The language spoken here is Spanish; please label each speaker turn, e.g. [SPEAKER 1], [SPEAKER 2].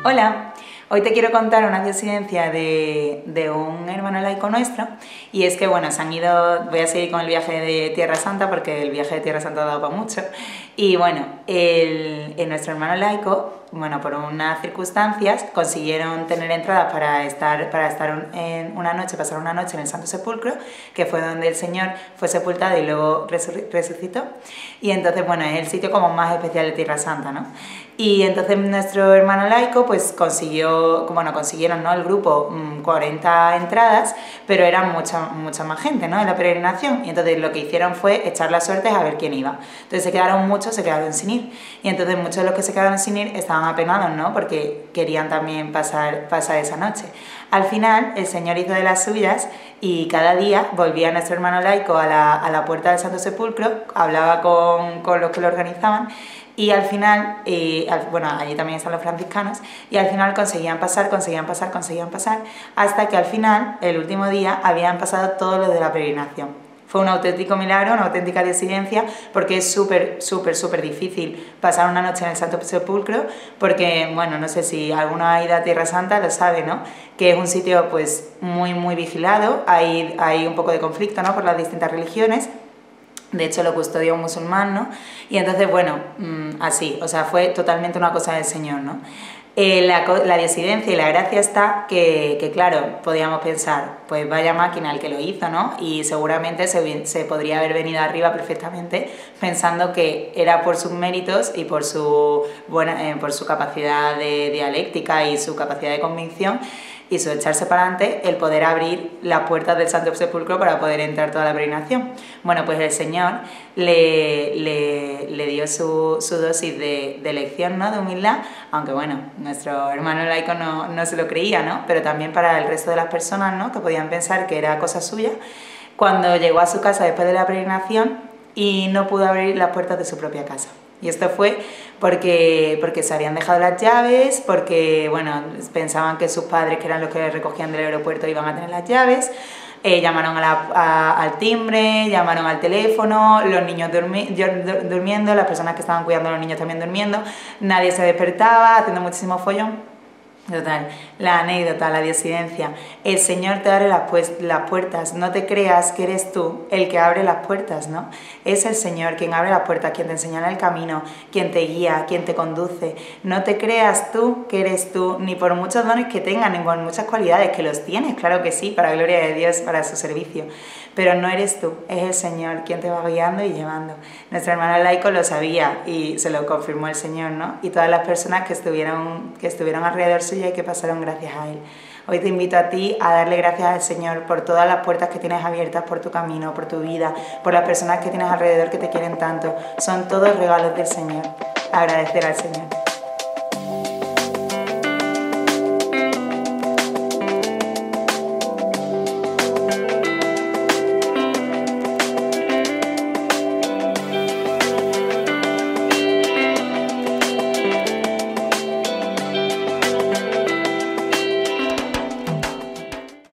[SPEAKER 1] Hola, hoy te quiero contar una disidencia de un hermano laico nuestro, y es que bueno, voy a seguir con el viaje de Tierra Santa porque el viaje de Tierra Santa ha dado para mucho, y bueno, nuestro hermano laico, bueno, por unas circunstancias consiguieron tener entradas para estar pasar una noche en el Santo Sepulcro, que fue donde el Señor fue sepultado y luego resucitó, y entonces bueno, es el sitio como más especial de Tierra Santa, ¿no? Y entonces nuestro hermano laico pues consiguieron, ¿no?, el grupo 40 entradas, pero eran mucha más gente, ¿no?, en la peregrinación, y entonces lo que hicieron fue echar las suertes a ver quién iba. Entonces muchos se quedaron sin ir, y entonces muchos de los que se quedaron sin ir estaban apenados, ¿no?, porque querían también pasar esa noche. Al final el Señor hizo de las suyas y cada día volvía nuestro hermano laico a la puerta del Santo Sepulcro, hablaba con los que lo organizaban, y al final, bueno, allí también están los franciscanos, y al final conseguían pasar, hasta que al final, el último día, habían pasado todos los de la peregrinación. Fue un auténtico milagro, una auténtica disidencia, porque es súper difícil pasar una noche en el Santo Sepulcro, porque, bueno, no sé si alguno ha ido a Tierra Santa, lo sabe, ¿no?, que es un sitio pues muy vigilado, hay un poco de conflicto, ¿no?, por las distintas religiones. De hecho lo custodia un musulmán, ¿no? Y entonces, bueno, así, o sea, fue totalmente una cosa del Señor, ¿no? La disidencia y la gracia está que, claro, podíamos pensar, pues vaya máquina el que lo hizo, ¿no? Y seguramente se podría haber venido arriba perfectamente pensando que era por sus méritos y por su capacidad de dialéctica y su capacidad de convicción y su echarse para adelante el poder abrir las puertas del Santo Sepulcro para poder entrar toda la peregrinación. Bueno, pues el Señor le dio su dosis de lección, ¿no?, de humildad, aunque bueno, nuestro hermano laico no se lo creía, ¿no?, pero también para el resto de las personas, ¿no?, que podían pensar que era cosa suya, cuando llegó a su casa después de la peregrinación y no pudo abrir las puertas de su propia casa. Y esto fue porque se habían dejado las llaves, porque bueno, pensaban que sus padres, que eran los que recogían del aeropuerto, iban a tener las llaves. Llamaron al timbre, llamaron al teléfono, los niños durmiendo, las personas que estaban cuidando a los niños también durmiendo, nadie se despertaba, haciendo muchísimo follón. Total, la anécdota, la disidencia. El Señor te abre las puertas, no te creas que eres tú el que abre las puertas, ¿no? Es el Señor quien abre las puertas, quien te enseña el camino, quien te guía, quien te conduce. No te creas tú que eres tú, ni por muchos dones que tengan, ni por muchas cualidades, que los tienes, claro que sí, para la gloria de Dios, para su servicio. Pero no eres tú, es el Señor quien te va guiando y llevando. Nuestro hermano laico lo sabía y se lo confirmó el Señor, ¿no? Y todas las personas que estuvieron alrededor suya y que pasaron gracias a Él. Hoy te invito a ti a darle gracias al Señor por todas las puertas que tienes abiertas, por tu camino, por tu vida, por las personas que tienes alrededor que te quieren tanto. Son todos regalos del Señor. Agradecer al Señor.